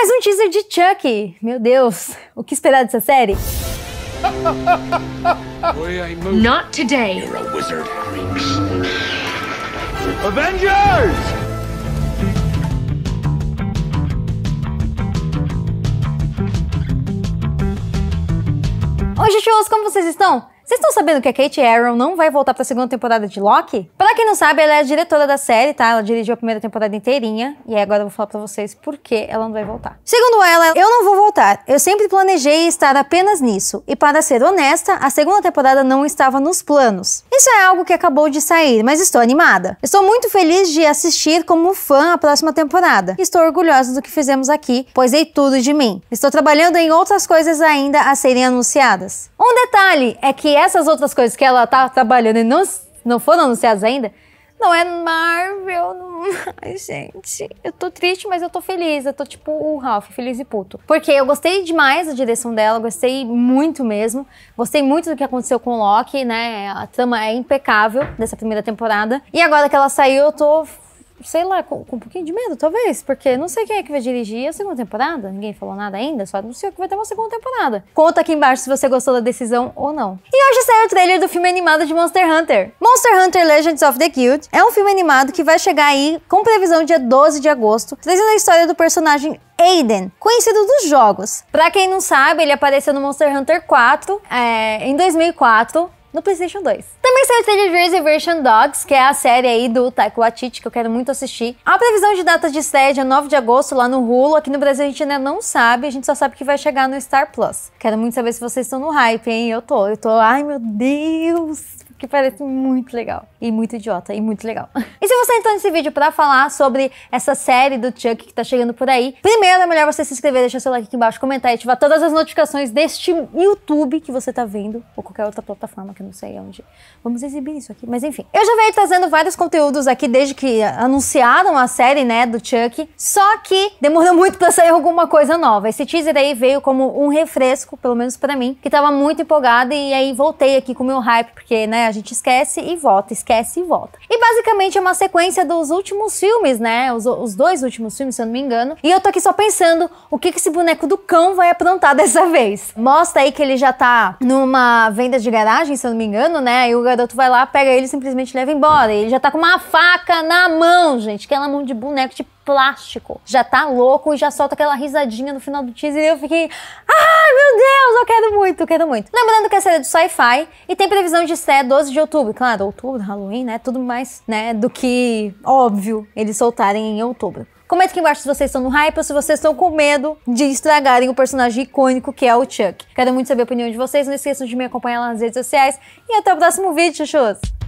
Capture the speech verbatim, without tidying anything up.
mais um teaser de Chucky. Meu Deus, o que esperar dessa série? Not today. You're a wizard. Avengers! Oi, gente, como vocês estão? Vocês estão sabendo que a Kate Aaron não vai voltar pra segunda temporada de Loki? Pra quem não sabe, ela é a diretora da série, tá? Ela dirigiu a primeira temporada inteirinha. E aí agora eu vou falar pra vocês por que ela não vai voltar. Segundo ela, eu não vou voltar. Eu sempre planejei estar apenas nisso. E para ser honesta, a segunda temporada não estava nos planos. Isso é algo que acabou de sair, mas estou animada. Estou muito feliz de assistir como fã a próxima temporada. Estou orgulhosa do que fizemos aqui, pois dei tudo de mim. Estou trabalhando em outras coisas ainda a serem anunciadas. Um detalhe é que essas outras coisas que ela tá trabalhando e não, não foram anunciadas ainda, não é Marvel. Não... Ai, gente, eu tô triste, mas eu tô feliz. Eu tô tipo o Ralph, feliz e puto. Porque eu gostei demais da direção dela, gostei muito mesmo. Gostei muito do que aconteceu com o Loki, né? A trama é impecável dessa primeira temporada. E agora que ela saiu, eu tô... sei lá, com, com um pouquinho de medo, talvez, porque não sei quem é que vai dirigir a segunda temporada, ninguém falou nada ainda, só anunciou que vai ter uma segunda temporada. Conta aqui embaixo se você gostou da decisão ou não. E hoje saiu o trailer do filme animado de Monster Hunter. Monster Hunter Legends of the Guild é um filme animado que vai chegar aí com previsão dia doze de agosto, trazendo a história do personagem Aiden, conhecido dos jogos. Pra quem não sabe, ele apareceu no Monster Hunter quatro, é, em dois mil e quatro, no PlayStation dois. Também saiu o trailer de Reservation Dogs, que é a série aí do Taika Waititi, que eu quero muito assistir. A previsão de data de estreia é dia nove de agosto lá no Hulu. Aqui no Brasil a gente ainda não sabe, a gente só sabe que vai chegar no Star Plus. Quero muito saber se vocês estão no hype, hein? Eu tô, eu tô, ai meu Deus, que parece muito legal. E muito idiota, e muito legal. E se você entrou nesse vídeo pra falar sobre essa série do Chucky que tá chegando por aí, primeiro é melhor você se inscrever, deixar seu like aqui embaixo, comentar e ativar todas as notificações deste YouTube que você tá vendo, ou qualquer outra plataforma que eu não sei onde vamos exibir isso aqui, mas enfim. Eu já venho trazendo vários conteúdos aqui desde que anunciaram a série, né, do Chucky, só que demorou muito pra sair alguma coisa nova. Esse teaser aí veio como um refresco, pelo menos pra mim, que tava muito empolgada, e aí voltei aqui com o meu hype, porque, né, a gente esquece e volta, esquece e volta. E basicamente é uma sequência dos últimos filmes, né? Os, os dois últimos filmes, se eu não me engano. E eu tô aqui só pensando o que que esse boneco do cão vai aprontar dessa vez. Mostra aí que ele já tá numa venda de garagem, se eu não me engano, né? E o garoto vai lá, pega ele e simplesmente leva embora. E ele já tá com uma faca na mão, gente. Aquela mão de boneco de plástico. Já tá louco e já solta aquela risadinha no final do teaser e eu fiquei... ai, meu Deus, eu quero muito, eu quero muito. Lembrando que a série é do Sci-Fi e tem previsão de estreia doze de outubro. Claro, outubro, Halloween, né? Tudo mais, né? Do que óbvio eles soltarem em outubro. Comenta aqui embaixo se vocês estão no hype ou se vocês estão com medo de estragarem o personagem icônico que é o Chucky. Quero muito saber a opinião de vocês. Não esqueçam de me acompanhar lá nas redes sociais. E até o próximo vídeo, chuchus!